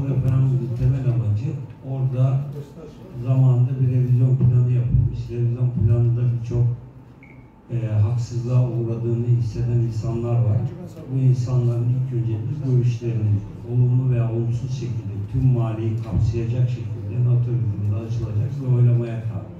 referandumun temel amacı orada zamanında bir revizyon planı yapılmış. Revizyon planında birçok haksızlığa uğradığını hisseden insanlar var. Bu insanların ilk önce görüşlerini olumlu veya olumsuz şekilde tüm mahalleyi kapsayacak şekilde notör hükmünde açılacak ve oylamaya tabi.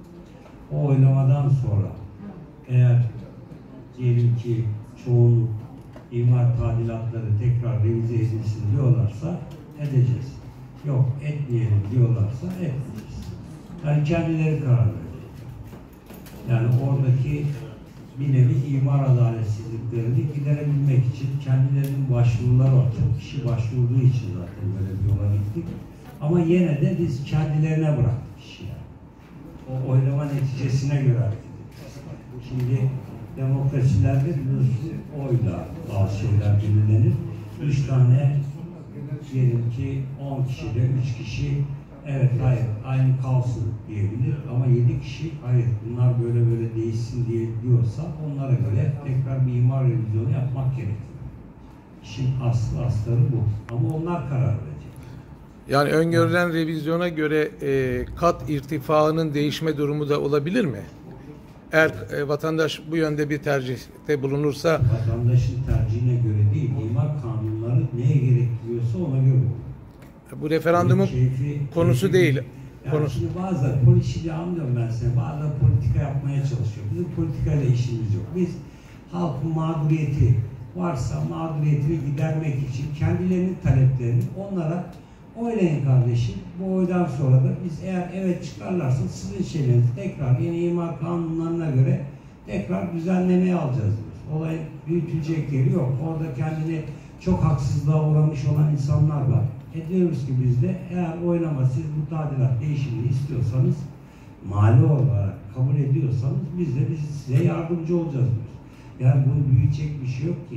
O oylamadan sonra eğer diyelim ki çoğunluk imar tadilatları tekrar revize edilsin diyorlarsa edeceğiz. Yok etmeyelim diyorlarsa etmeyeceğiz. Yani kendileri karar verecek. Yani oradaki bir nevi imar adaletsizliklerini giderebilmek için kendilerinin başvuruları var. Çok kişi başvurduğu için zaten böyle bir yola gittik. Ama yine de biz kendilerine bıraktık işi yani. O oylama neticesine göre hareket edeceğiz. Şimdi demokrasilerde biliyorsunuz oyla bazı şeyler belirlenir. 3 tane diyelim ki 10 kişide 3 kişi evet hayır aynı kalsın diyebilir ama 7 kişi hayır bunlar böyle böyle değişsin diye diyorsa onlara göre tekrar bir imar revizyonu yapmak gerekiyor. İşin asları bu. Ama onlar karar verecek. Yani öngörülen revizyona göre kat irtifaının değişme durumu da olabilir mi? Eğer vatandaş bu yönde bir tercihte bulunursa... Vatandaşın tercihine göre değil, imar kanunları neye gerektiriyorsa ona göre olur. Bu referandumun konusu değil. Yani konusu. Şimdi bazen politiği anlıyorum ben seni, bazen politika yapmaya çalışıyor. Bizim politikayla işimiz yok. Biz halkın mağduriyeti varsa mağduriyetini gidermek için kendilerinin taleplerini onlara oylayın kardeşim. Bu oydan sonra da biz eğer evet çıkarlarsa sizin şeylerinizi tekrar yeni imar kanunlarına göre tekrar düzenlemeye alacağız diyoruz. Olayın büyütülecek yeri yok. Orada kendini çok haksızlığa uğramış olan insanlar var. Diyoruz ki biz de eğer oylama siz bu tadilat değişimini istiyorsanız mali olarak kabul ediyorsanız biz de size yardımcı olacağız diyoruz. Yani bunu büyütecek bir şey yok ki.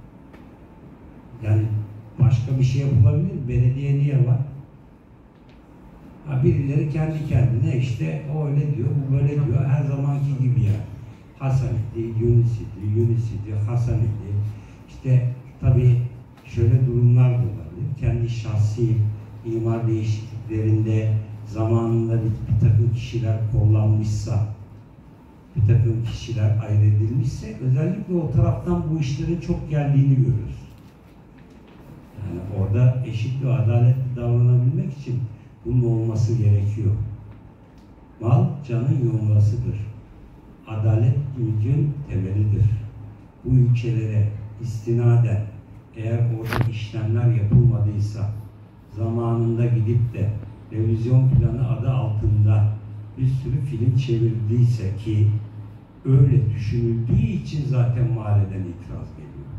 Yani başka bir şey yapılabilir. Belediye niye var? Ha, birileri kendi kendine işte o öyle diyor, bu böyle diyor. Her zamanki gibi yani. Hasanetli, Yunisidi, Hasanetli. İşte tabii şöyle durumlar da olabilir. Kendi şahsi imar değişikliklerinde zamanında bir takım kişiler kullanmışsa, bir takım kişiler ayrıdilmişse özellikle o taraftan bu işlerin çok geldiğini görüyoruz. Yani orada eşit ve adaletli davranabilmek için bunun olması gerekiyor. Mal canın yumrasıdır. Adalet mülkün temelidir. Bu ülkelere istinaden eğer orada işlemler yapılmadıysa, zamanında gidip de revizyon planı adı altında bir sürü film çevirdiyse ki öyle düşünüldüğü için zaten mahalleden itiraz geliyor.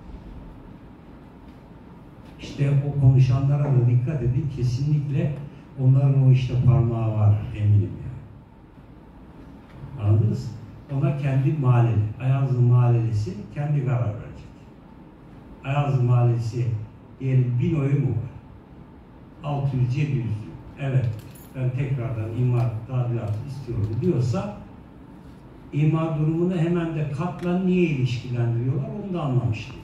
İşte o konuşanlara da dikkat edin, kesinlikle onların o işte parmağı var eminim yani. Anladınız mı? Ona kendi mahalleli, Ayazlı Mahallesi kendi karar verecek. Ayazlı Mahallesi diyelim 1000 oyu mu var? 600-700. Evet, ben tekrardan imar tadilatı istiyorum diyorsa imar durumunu hemen de katla niye ilişkilendiriyorlar onu da anlamış değil.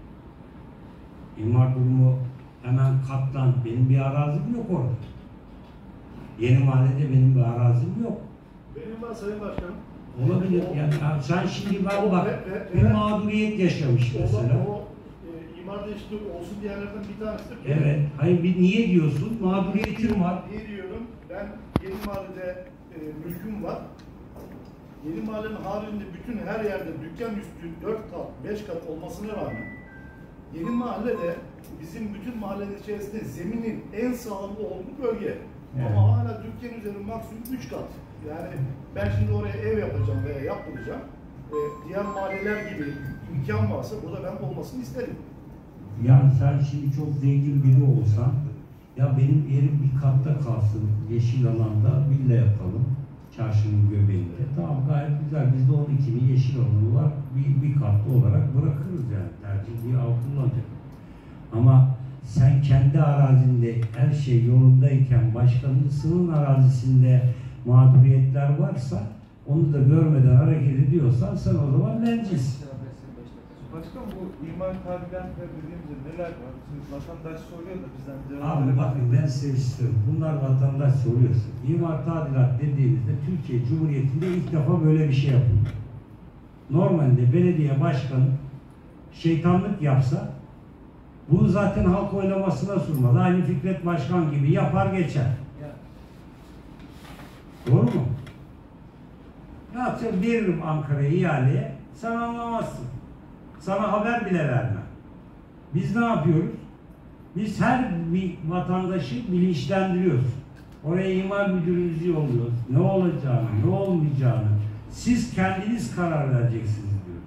İmar durumu hemen katlan, benim bir arazim yok orada. Yeni mahallede benim bir arazim yok. Benim var Sayın Başkanım. Olabilir. Yani sen şimdi bak bir mağduriyet yaşamış mesela. İmar değişikliği olsun diyenlerden bir tanesidir. Evet. Hayır niye diyorsun? Mağduriyetim var. Niye diyorum? Ben yeni mahallede mülküm var. Yeni mahallenin haricinde bütün her yerde dükkan üstü 4 kat, 5 kat olmasına rağmen yeni mahallede bizim bütün mahallenin içerisinde zeminin en sağlamlı olduğu bölge. Evet. Ama hala dükkan üzeri maksimum 3 kat. Yani ben şimdi oraya ev yapacağım veya yaptıracağım. Diğer mahalleler gibi imkan varsa burada ben olmasını isterim. Yani sen şimdi çok zengin biri olsan, ya benim yerim bir katta kalsın, yeşil alanda villa yapalım, çarşının göbeğinde. Tamam gayet güzel, biz de 12'ni yeşil alanı var, bir katlı olarak bırakırız yani, tercihliği kullanacak. Ama sen kendi arazinde her şey yolundayken başkasının arazisinde mağduriyetler varsa onu da görmeden hareket ediyorsan sen o zaman bencilsin. Başkan bu imar tadilatları dediğimizde neler var? Şimdi vatandaş soruyor da bizden cevap Abi verelim. bakın ben size istiyorum. Bunlar vatandaş soruyorsa. İmar tadilat dediğimizde Türkiye Cumhuriyeti'nde ilk defa böyle bir şey yapıldı. Normalde belediye başkanı şeytanlık yapsa bunu zaten halk oylamasına sunmaz. Aynı Fikret Başkan gibi yapar geçer. Doğru mu? Ya veririm Ankara'ya ihaleye, sen anlamazsın. Sana haber bile vermem. Biz ne yapıyoruz? Biz her bir vatandaşı bilinçlendiriyoruz. Oraya imar müdürümüzü yolluyoruz. Ne olacağını, ne olmayacağını siz kendiniz karar vereceksiniz diyoruz.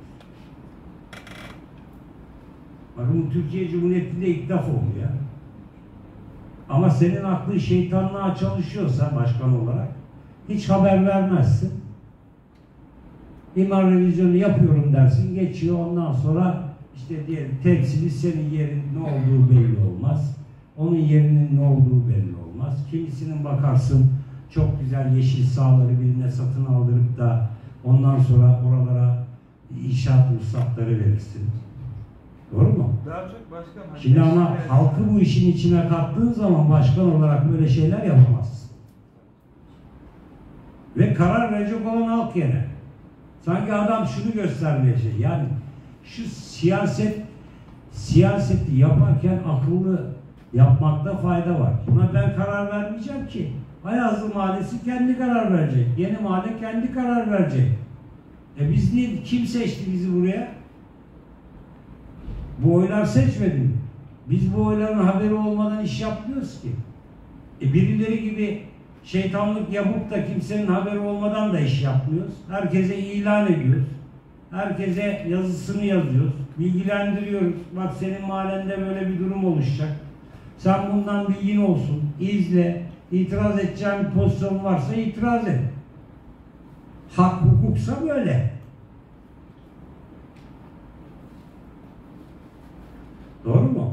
Bakın bu Türkiye Cumhuriyeti'nde ilk defa oldu ya. Ama senin aklın şeytanlığa çalışıyorsa başkan olarak hiç haber vermezsin. İmar revizyonu yapıyorum dersin, geçiyor, ondan sonra işte diyelim temsili senin yerin ne olduğu belli olmaz. Onun yerinin ne olduğu belli olmaz. Kimisinin bakarsın çok güzel yeşil sahaları birine satın aldırıp da ondan sonra oralara inşaat ruhsatları verirsin. Doğru mu? Daha çok başkan. Şimdi ama halkı bu işin içine kattığın zaman başkan olarak böyle şeyler yapamazsın. Ve karar verecek olan halk yine. Sanki adam şunu göstermeye şey. Yani şu siyaseti yaparken akıllı yapmakta fayda var. Buna ben karar vermeyeceğim ki. Ayazlı Mahallesi kendi karar verecek. Yeni mahalle kendi karar verecek. Biz niye, kim seçti bizi buraya? Bu oylar seçmedi mi? Biz bu oyların haberi olmadan iş yapmıyoruz ki. Birileri gibi şeytanlık yapıp da kimsenin haberi olmadan da iş yapmıyoruz. Herkese ilan ediyoruz. Herkese yazısını yazıyoruz. Bilgilendiriyoruz. Bak senin mahallende böyle bir durum oluşacak. Sen bundan bilgin olsun. İzle. İtiraz edeceğin bir pozisyon varsa itiraz et. Hak hukuksa böyle. Doğru mu?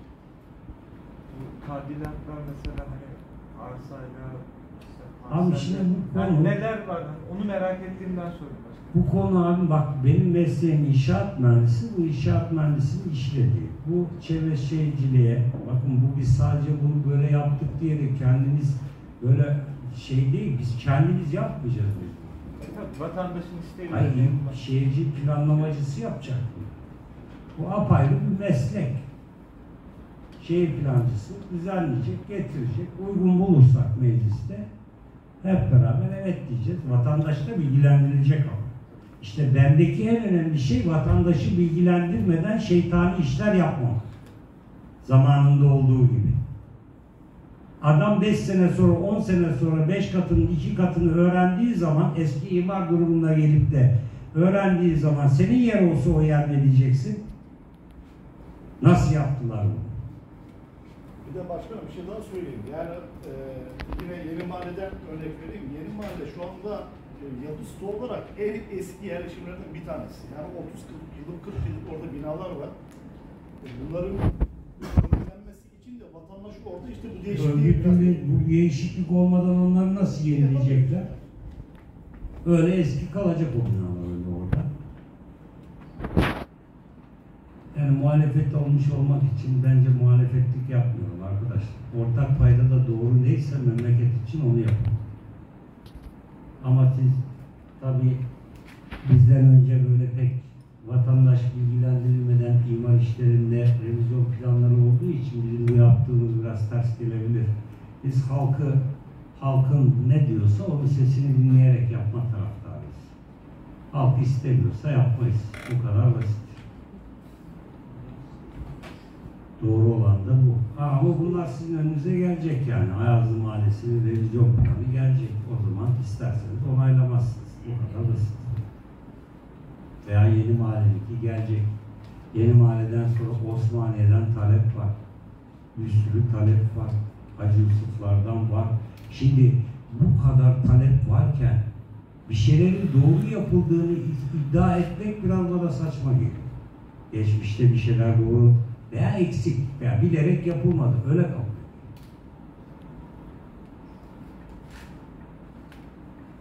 Bu tadilatlar mesela hani arsayla işte Abi şimdi bu yani konu, neler var? Hani onu merak ettiğimden soruyorum başkan. bu konu abi bak benim mesleğim inşaat mühendisi, bu inşaat mühendisinin işlediği. Bu çevre şehirciliğe, bakın bu biz sadece bunu böyle yaptık diye de kendimiz böyle şey değil, biz kendimiz yapmayacağız biz. Tabii vatandaşın isteğiyle. Hayır, şehirci planlamacısı yapacak. Bu apayrı bir meslek. Şehir plancısı düzenleyecek, getirecek. Uygun bulursak mecliste hep beraber evet diyeceğiz. Vatandaş da bilgilendirilecek ama. İşte bendeki en önemli şey vatandaşı bilgilendirmeden şeytani işler yapmamak. Zamanında olduğu gibi. Adam 5 sene sonra, 10 sene sonra 5 katının 2 katını öğrendiği zaman eski imar durumuna gelip de öğrendiği zaman senin yer olsa o yer ne diyeceksin? Nasıl yaptılar bunu? Bir de başkanım bir şey daha söyleyeyim. Yani yine Yeni Mahalle'den örnek vereyim. Yeni Mahalle şu anda yapısı olarak en eski yerleşimlerden bir tanesi. Yani 30-40 yıllık, 40 yıllık orada binalar var. Bunların yenilenmesi için de vatandaş orada işte bu değişikliği Bu değişiklik olmadan onları nasıl yenileyecekler? Öyle eski kalacak o binalar öyle orada. Yani muhalefet olmuş olmak için bence muhalefetlik yapmıyorum arkadaşlar. Ortak payda da doğru neyse memleket için onu yapın. Ama siz tabii bizden önce böyle pek vatandaş bilgilendirilmeden imar işlerinde revizyon planları olduğu için bizim bu yaptığımız biraz ters gelebilir. Biz halkın ne diyorsa onun sesini dinleyerek yapma taraftarıyız. Halk istemiyorsa yapmayız. Bu kadar basit. Doğru olan da bu. Ama bunlar sizin önünüze gelecek yani. Ayazlı Mahallesi'nin revizyon planı gelecek. O zaman isterseniz onaylamazsınız. Bu kadar basit. Veya Yeni Mahalle'deki gelecek. Yeni Mahalle'den sonra Osmaniye'den talep var. Bir sürü talep var. Hacı Yusuflardan var. Şimdi bu kadar talep varken bir şeylerin doğru yapıldığını iddia etmek biraz bana saçma geliyor. Geçmişte bir şeyler doğru veya eksik veya bilerek yapılmadı. Öyle kabul ediyor.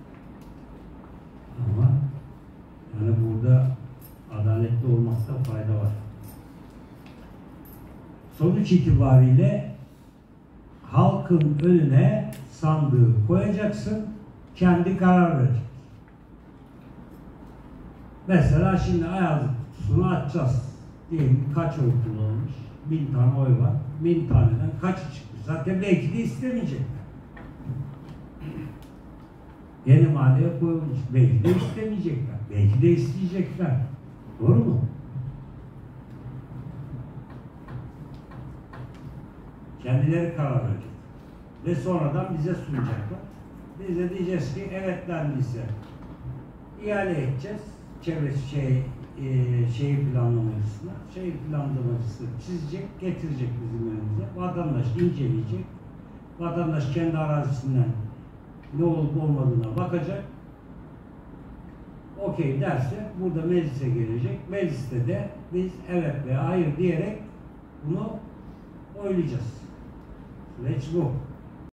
Ama yani burada adaletli olmakta fayda sonuç itibariyle halkın önüne sandığı koyacaksın, kendi karar verecek. Mesela şimdi Ayazıt'ını açacağız. Diyelim kaç oy kullanılmış? 1000 tane oy var. 1000 taneden kaçı çıkmış? Zaten belki de istemeyecekler. Yeni mahalleye koyulmuş. Belki de istemeyecekler. Belki de isteyecekler. Doğru mu? Kendileri karar verecek. Ve sonradan bize sunacaklar. Biz de diyeceğiz ki evet dendiyse ihale edeceğiz. Çevresi şeyi planlamacısına. Şehir planlamacısı çizecek, getirecek bizim önümüze. Vatandaş inceleyecek. Vatandaş kendi arazisinden ne olup olmadığına bakacak. Okey derse burada meclise gelecek. Mecliste de biz evet veya hayır diyerek bunu oylayacağız. Süreç bu.